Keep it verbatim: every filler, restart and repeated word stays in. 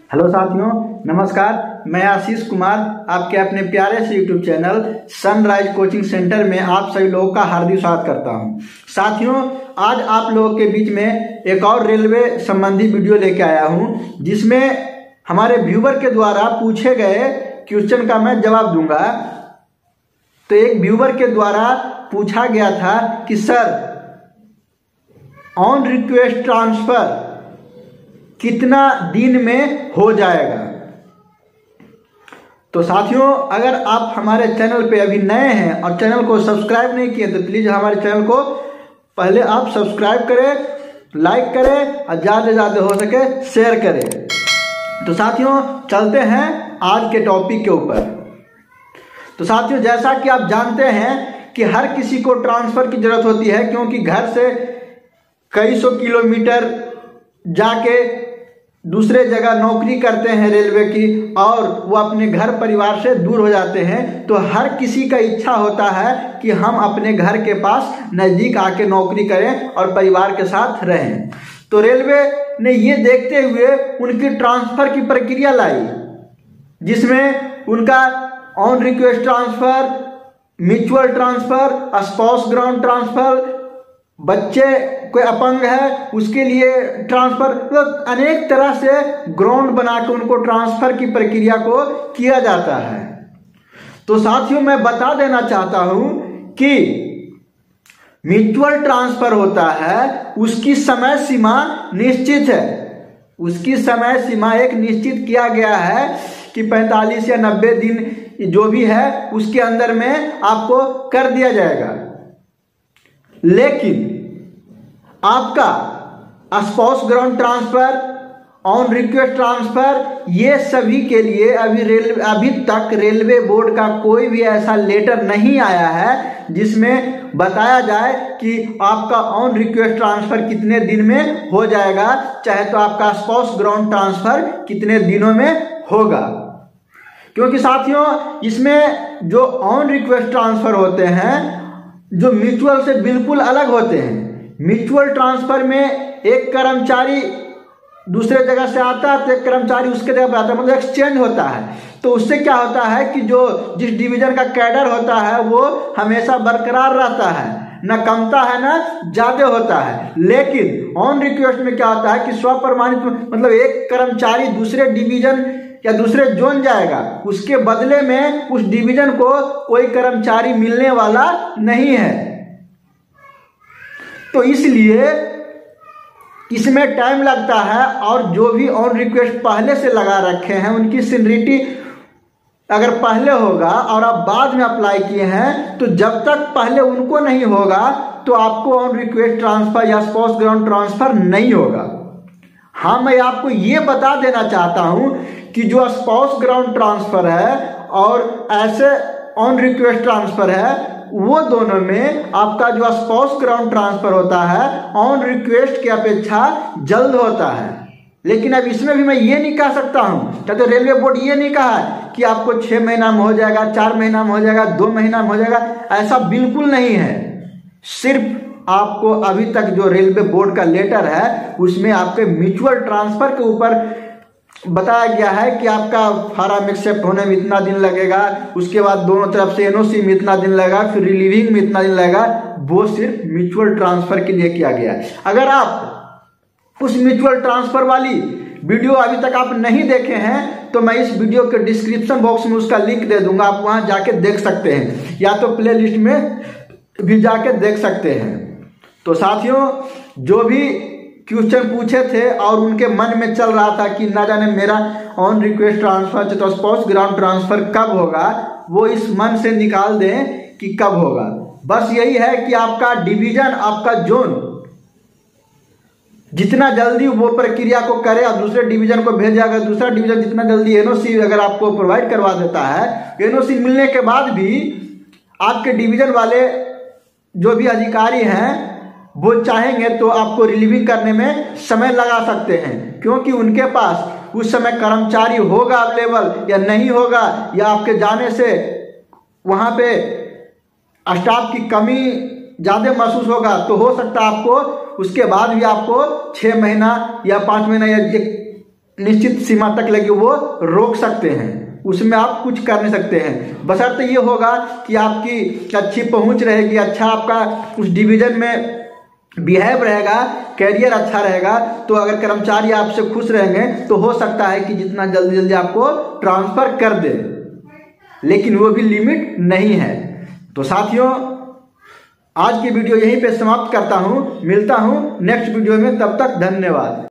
Hello साथियों, नमस्कार। मैं आशीष कुमार आपके अपने प्यारे से YouTube channel Sunrise coaching centre में आप सभी लोगों का हार्दिक स्वागत करता हूं। साथियों, आज आप लोगों के बीच में एक और रेलवे संबंधी वीडियो लेके आया हूं, जिसमें हमारे व्यूवर के द्वारा पूछे गए क्वेश्चन का मैं जवाब दूंगा। तो एक व्यूवर के द्वारा पूछा गया था कि सर, ऑन रिक्वेस्ट ट्रांसफर कितना दिन में हो जाएगा। तो साथियों, अगर आप हमारे चैनल पे अभी नए हैं और चैनल को सब्सक्राइब नहीं किए तो प्लीज हमारे चैनल को पहले आप सब्सक्राइब करें, लाइक करें और ज़्यादा से ज़्यादा हो सके शेयर करें। तो साथियों, चलते हैं आज के टॉपिक के ऊपर। तो साथियों, जैसा कि आप जानते हैं कि हर किसी को ट्रांसफर की जरूरत होती है, क्योंकि घर से कई सौ किलोमीटर जाके दूसरे जगह नौकरी करते हैं रेलवे की, और वो अपने घर परिवार से दूर हो जाते हैं। तो हर किसी का इच्छा होता है कि हम अपने घर के पास नज़दीक आके नौकरी करें और परिवार के साथ रहें। तो रेलवे ने ये देखते हुए उनकी ट्रांसफ़र की प्रक्रिया लाई, जिसमें उनका on request transfer, mutual transfer, spouse ground transfer, बच्चे कोई अपंग है उसके लिए ट्रांसफर, मतलब अनेक तरह से ग्राउंड बना के उनको ट्रांसफर की प्रक्रिया को किया जाता है। तो साथियों, मैं बता देना चाहता हूं कि म्यूचुअल ट्रांसफर होता है, उसकी समय सीमा निश्चित है। उसकी समय सीमा एक निश्चित किया गया है कि पैंतालीस या नब्बे दिन जो भी है उसके अंदर में आपको कर दिया जाएगा। लेकिन आपका spouse ground transfer, on request transfer, ये सभी के लिए अभी रेलवे अभी तक रेलवे बोर्ड का कोई भी ऐसा लेटर नहीं आया है जिसमें बताया जाए कि आपका ऑन रिक्वेस्ट ट्रांसफर कितने दिन में हो जाएगा, चाहे तो आपका स्पाउस ग्राउंड ट्रांसफर कितने दिनों में होगा। क्योंकि साथियों, इसमें जो ऑन रिक्वेस्ट ट्रांसफर होते हैं जो म्यूचुअल से बिल्कुल अलग होते हैं। म्यूचुअल ट्रांसफर में एक कर्मचारी दूसरे जगह से आता है तो एक कर्मचारी उसके जगह पर आता है, मतलब एक्सचेंज होता है। तो उससे क्या होता है कि जो जिस डिवीजन का कैडर होता है वो हमेशा बरकरार रहता है, न कमता है न ज्यादा होता है। लेकिन ऑन रिक्वेस्ट में क्या होता है कि स्वप्रमाणित, मतलब एक कर्मचारी दूसरे डिवीजन या दूसरे जोन जाएगा, उसके बदले में उस डिवीजन को कोई कर्मचारी मिलने वाला नहीं है। तो इसलिए इसमें टाइम लगता है, और जो भी ऑन रिक्वेस्ट पहले से लगा रखे हैं उनकी सीनियरिटी अगर पहले होगा और आप बाद में अप्लाई किए हैं, तो जब तक पहले उनको नहीं होगा तो आपको ऑन रिक्वेस्ट ट्रांसफर या स्पाउस ग्राउंड ट्रांसफर नहीं होगा। हाँ, मैं आपको ये बता देना चाहता हूं कि जो स्पाउस ग्राउंड ट्रांसफर है और ऐसे ऑन रिक्वेस्ट ट्रांसफर है, वो दोनों में आपका जो स्पाउस ग्राउंड ट्रांसफर होता है ऑन रिक्वेस्ट की अपेक्षा जल्द होता है। लेकिन अब इसमें भी मैं ये नहीं कह सकता हूँ, क्या तो रेलवे बोर्ड ये नहीं कहा है कि आपको छः महीना में हो जाएगा, चार महीना में हो जाएगा, दो महीना में हो जाएगा, ऐसा बिल्कुल नहीं है। सिर्फ आपको अभी तक जो रेलवे बोर्ड का लेटर है उसमें आपके म्यूचुअल ट्रांसफर के ऊपर बताया गया है कि आपका फार्म एक्सेप्ट होने में इतना दिन लगेगा, उसके बाद दोनों तरफ से एनओसी में इतना दिन लगेगा, फिर रिलीविंग में इतना दिन लगेगा। वो सिर्फ म्यूचुअल ट्रांसफर के लिए किया गया है। अगर आप उस म्यूचुअल ट्रांसफर वाली वीडियो अभी तक आप नहीं देखे हैं तो मैं इस वीडियो के डिस्क्रिप्शन बॉक्स में उसका लिंक दे दूंगा, आप वहां जाके देख सकते हैं, या तो प्ले लिस्ट में भी जाके देख सकते हैं। तो साथियों, जो भी क्वेश्चन पूछे थे और उनके मन में चल रहा था कि ना जाने मेरा ऑन रिक्वेस्ट ट्रांसफर तो स्पाउस ग्राउंड ट्रांसफर कब होगा, वो इस मन से निकाल दें कि कब होगा। बस यही है कि आपका डिवीजन, आपका जोन जितना जल्दी वो प्रक्रिया को करे और दूसरे डिवीजन को भेजा, अगर दूसरा डिवीजन जितना जल्दी एनओसी अगर आपको प्रोवाइड करवा देता है, एनओसी मिलने के बाद भी आपके डिवीजन वाले जो भी अधिकारी हैं वो चाहेंगे तो आपको रिलीविंग करने में समय लगा सकते हैं, क्योंकि उनके पास उस समय कर्मचारी होगा अवेलेबल या नहीं होगा, या आपके जाने से वहाँ पे स्टाफ की कमी ज़्यादा महसूस होगा। तो हो सकता है आपको उसके बाद भी आपको छः महीना या पाँच महीना या निश्चित सीमा तक लगी वो रोक सकते हैं, उसमें आप कुछ कर नहीं सकते हैं। बशर्ते ये होगा कि आपकी अच्छी पहुंच रहेगी, अच्छा आपका उस डिवीजन में बिहेव रहेगा, कैरियर अच्छा रहेगा, तो अगर कर्मचारी आपसे खुश रहेंगे तो हो सकता है कि जितना जल्दी जल्दी आपको ट्रांसफर कर दे, लेकिन वो भी लिमिट नहीं है। तो साथियों, आज की वीडियो यहीं पे समाप्त करता हूं, मिलता हूं नेक्स्ट वीडियो में, तब तक धन्यवाद।